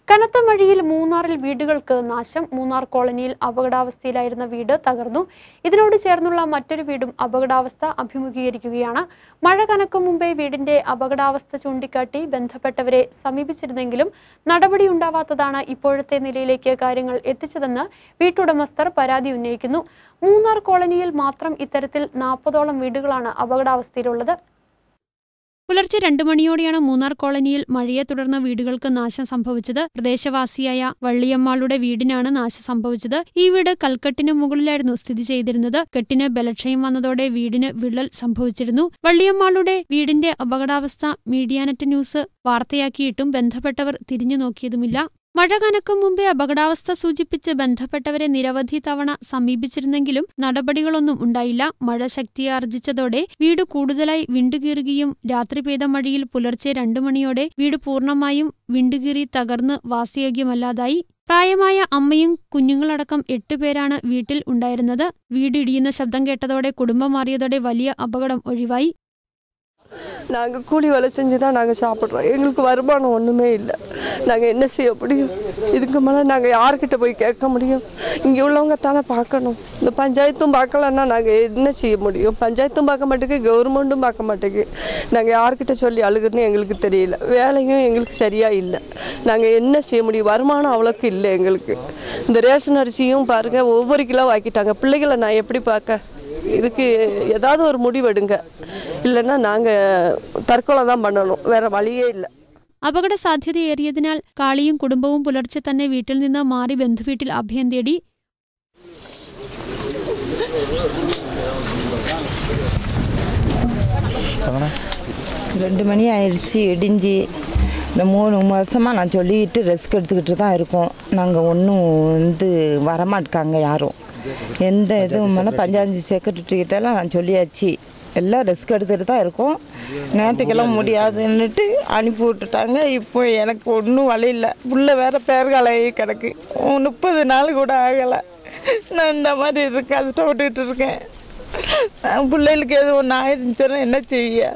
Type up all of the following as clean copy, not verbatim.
കനത്ത മഴയിൽ മൂന്നാറിൽ വീടുകൾക്ക് നാശം. മൂന്നാർ കോളനിയിൽ അപകടാവസ്ഥയിലായിരുന്ന വീട് തകർന്നു. ഇതിനോട് ചേർന്നുള്ള മറ്റൊരു വീടും അപകടാവസ്ഥ അഭിമുഖീകരിക്കുകയാണ്. മഴ കനക്കും മുമ്പേ വീടിന്റെ അപകടാവസ്ഥ ചൂണ്ടിക്കാട്ടി ബന്ധപ്പെട്ടവരെ സമീപിച്ചിരുന്നെങ്കിലും നടപടിയുണ്ടാവാത്തതാണ് ഇപ്പോഴത്തെ നിലയിലേക്ക് കാര്യങ്ങൾ എത്തിച്ചതെന്ന് വീട്ടുടമസ്ഥർ പരാതി ഉന്നയിക്കുന്നു. മൂന്നാർ കോളനിയിൽ മാത്രം ഇത്തരത്തിൽ 40ഓളം വീടുകളാണ് അപകടാവസ്ഥയിലുള്ളത്. പുലർച്ചെ 2 മണിയോടെയാണ് മൂന്നാർ കോളനിയിൽ മഴയെ തുടർന്ന് വീടുകൾക്ക് നാശം സംഭവിച്ചത്. പ്രദേശവാസിയായ വള്ളിയമ്മാളുടെ വീടിനാണ് നാശം സംഭവിച്ചത്. ഈ വീട് കൽക്കെട്ടിന് മുകളിലായിരുന്നു സ്ഥിതി ചെയ്തിരുന്നത്. കെട്ടിന് ബലക്ഷയം വന്നതോടെ വീടിന് വിള്ളൽ സംഭവിച്ചിരുന്നു. വള്ളിയമ്മാളുടെ വീടിന്റെ അപകടാവസ്ഥ മീഡിയാനെറ്റ് ന്യൂസ് വാർത്തയാക്കിയിട്ടും ബന്ധപ്പെട്ടവർ തിരിഞ്ഞു നോക്കിയതുമില്ല. മഴ കനക്കും മുമ്പേ അപകടാവസ്ഥ സൂചിപ്പിച്ച് ബന്ധപ്പെട്ടവരെ നിരവധി തവണ സമീപിച്ചിരുന്നെങ്കിലും നടപടികളൊന്നും ഉണ്ടായില്ല. മഴ ശക്തിയാർജിച്ചതോടെ വീട് കൂടുതലായി വിണ്ടുകീറുകയും രാത്രി പെയ്ത മഴയിൽ പുലർച്ചെ 2 മണിയോടെ വീട് പൂർണ്ണമായും വിണ്ടുകീറി തകർന്ന് വാസയോഗ്യമല്ലാതായി. പ്രായമായ അമ്മയും കുഞ്ഞുങ്ങളടക്കം 8 പേരാണ് വീട്ടിൽ ഉണ്ടായിരുന്നത്. വീടിടിയുന്ന ശബ്ദം കേട്ടതോടെ കുടുംബം മാറിയതോടെ വലിയ അപകടം ഒഴിവായി. நாங்கள் கூலி வேலை செஞ்சு தான் நாங்கள் சாப்பிட்றோம். எங்களுக்கு வருமானம் ஒன்றுமே இல்லை. நாங்கள் என்ன செய்ய முடியும்? இதுக்கு மேலே நாங்கள் யார்கிட்ட போய் கேட்க முடியும்? இங்கே உள்ளவங்க தானே பார்க்கணும். இந்த பஞ்சாயத்தும் பார்க்கலன்னா நாங்கள் என்ன செய்ய முடியும்? பஞ்சாயத்தும் பார்க்க மாட்டேங்கு, கவர்மெண்ட்டும் பார்க்க மாட்டேங்கு. நாங்கள் யார்கிட்ட சொல்லி அழுகுன்னு எங்களுக்கு தெரியல. வேலையும் எங்களுக்கு சரியாக இல்லை. நாங்கள் என்ன செய்ய முடியும்? வருமானம் அவ்வளோக்கு இல்லை எங்களுக்கு. இந்த ரேஷன் அரிசியும் பாருங்கள், ஒவ்வொரு கிலோ ஆக்கிட்டாங்க. பிள்ளைகளை நான் எப்படி பார்க்க? இதுக்கு ஏதாவது ஒரு முடிவெடுங்க. இல்லைன்னா நாங்கள் தற்கொலை தான் பண்ணணும், வேற வழியே இல்லை. അപകട സാധ്യതയേറിയതിനാൽ കാളിയും കുടുംബവും പുലർച്ചെ തന്നെ വീട്ടിൽ നിന്ന് മാറി ബന്ധുവീട്ടിൽ അഭയം തേടി. ரெண்டு மணி ஆயிடுச்சு, இடிஞ்சி. இந்த 3 மாதமாக நான் சொல்லிட்டு ரெஸ்க் எடுத்துக்கிட்டு தான் இருக்கோம். நாங்கள் ஒன்றும் வரமாட்டாங்க யாரும். எந்த இதுவும் பஞ்சாயத்து செக்ரட்டரிக்கிட்டலாம் நான் சொல்லியாச்சு. எல்லாம் ரெஸ்க் எடுத்துகிட்டு தான் இருக்கோம். நேற்றுக்கெல்லாம் முடியாதுன்னுட்டு அனுப்பி விட்டுட்டாங்க. இப்போ எனக்கு ஒன்றும் வழி இல்லை. புள்ள வேறு பேர்காலையே கிடக்கு. 30 நாள் கூட ஆகலை. நான் இந்த மாதிரி கஷ்டப்பட்டுக்கிட்டு இருக்கேன். பிள்ளைகளுக்கு எதுவும் ஒன்று ஆயிடுச்சுன்னா என்ன செய்ய?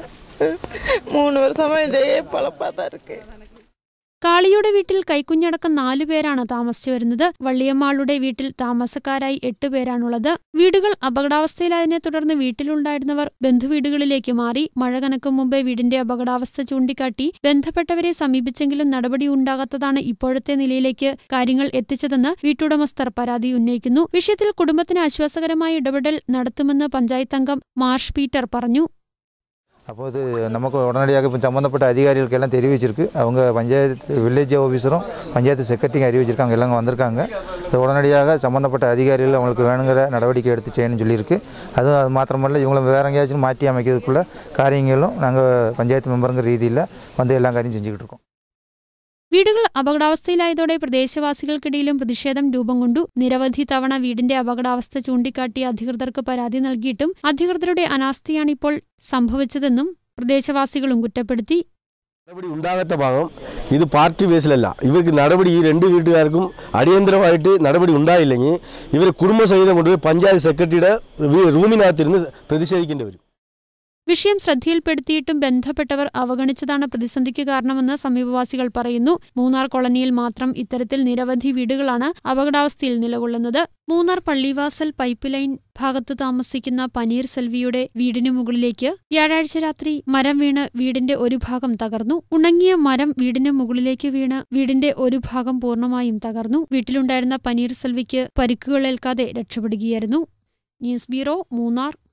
3 வருஷமாக இதே பழப்பாக தான் இருக்குது. കാളിയുടെ വീട്ടിൽ കൈക്കുഞ്ഞടക്കം 4 പേരാണ് താമസിച്ചു വരുന്നത്. വള്ളിയമ്മാളുടെ വീട്ടിൽ താമസക്കാരായി 8 പേരാണുള്ളത്. വീടുകൾ അപകടാവസ്ഥയിലായതിനെ തുടർന്ന് വീട്ടിലുണ്ടായിരുന്നവർ ബന്ധുവീടുകളിലേക്ക് മാറി. മഴ കനക്കും മുമ്പേ വീടിന്റെ അപകടാവസ്ഥ ചൂണ്ടിക്കാട്ടി ബന്ധപ്പെട്ടവരെ സമീപിച്ചെങ്കിലും നടപടി ഉണ്ടാകാത്തതാണ് ഇപ്പോഴത്തെ നിലയിലേക്ക് കാര്യങ്ങൾ എത്തിച്ചതെന്ന് വീട്ടുടമസ്ഥർ പരാതി ഉന്നയിക്കുന്നു. വിഷയത്തിൽ കുടുംബത്തിന് ആശ്വാസകരമായ ഇടപെടൽ നടത്തുമെന്ന് പഞ്ചായത്ത് അംഗം മാർഷ് പീറ്റർ പറഞ്ഞു. അപ്പോൾ ഇത് നമുക്ക് ഉടനടിയാക്കി ഇപ്പം സംബന്ധപ്പെട്ട അധികാരികൾക്കെല്ലാം தெரிவிச்சிருக்கு. அவங்க பஞ்சாயத்து வில்லேஜ் ஆஃபீஸரும் பஞ்சாயத்து செக்ரட்டரியும் அறிவிச்சிருக்காங்க. எல்லாம் வந்திருக்காங்க. இது உடனடியாக சம்மந்தப்பட்ட அதிகாரிகள் அவங்களுக்கு வேணுங்கிற நடவடிக்கை எடுத்து செய்யணும்னு சொல்லியிருக்கு. அது மாத்திரமல்ல, இவங்களை வேறு எங்கேயாச்சும் மாற்றி அமைக்கிறதுக்குள்ள காரியங்களும் நாங்கள் பஞ்சாயத்து மெம்பருங்கிற രീതിയിൽ வந்து എല്ലാ കാര്യം செஞ்சுக்கிட்டு இருக்கோம். വീടുകൾ അപകടാവസ്ഥയിലായതോടെ പ്രദേശവാസികൾക്കിടയിലും പ്രതിഷേധം രൂപം കൊണ്ടു. നിരവധി തവണ വീടിന്റെ അപകടാവസ്ഥ ചൂണ്ടിക്കാട്ടി അധികൃതർക്ക് പരാതി നൽകിയിട്ടും അധികൃതരുടെ അനാസ്ഥയാണിപ്പോൾ സംഭവിച്ചതെന്നും പ്രദേശവാസികളും കുറ്റപ്പെടുത്തി. നടപടി ഉണ്ടാകാത്ത ഭാഗം ഇത് പാർട്ടി ബേസിലല്ല. ഇവർക്ക് നടപടി ഈ 2 വീട്ടുകാർക്കും അടിയന്തരമായിട്ട് നടപടി ഉണ്ടായില്ലെങ്കിൽ ഇവർ കുടുംബസഹിതം കൊണ്ട് പഞ്ചായത്ത് സെക്രട്ടറിയുടെ റൂമിനകത്തിരുന്ന് പ്രതിഷേധിക്കേണ്ടി വരും. വിഷയം ശ്രദ്ധയിൽപ്പെടുത്തിയിട്ടും ബന്ധപ്പെട്ടവർ അവഗണിച്ചതാണ് പ്രതിസന്ധിക്ക് കാരണമെന്ന് സമീപവാസികൾ പറയുന്നു. മൂന്നാർ കോളനിയിൽ മാത്രം ഇത്തരത്തിൽ നിരവധി വീടുകളാണ് അപകടാവസ്ഥയിൽ നിലകൊള്ളുന്നത്. മൂന്നാർ പള്ളിവാസൽ പൈപ്പ് ലൈൻ ഭാഗത്ത് താമസിക്കുന്ന പനീർ സെൽവിയുടെ വീടിനു മുകളിലേക്ക് വ്യാഴാഴ്ച രാത്രി മരം വീണ് വീടിന്റെ ഒരു ഭാഗം തകർന്നു. ഉണങ്ങിയ മരം വീടിന് മുകളിലേക്ക് വീണ് വീടിന്റെ ഒരു ഭാഗം പൂർണ്ണമായും തകർന്നു. വീട്ടിലുണ്ടായിരുന്ന പനീർ സെൽവിക്ക് പരിക്കുകളേൽക്കാതെ രക്ഷപ്പെടുകയായിരുന്നു. News bureau, Munnar.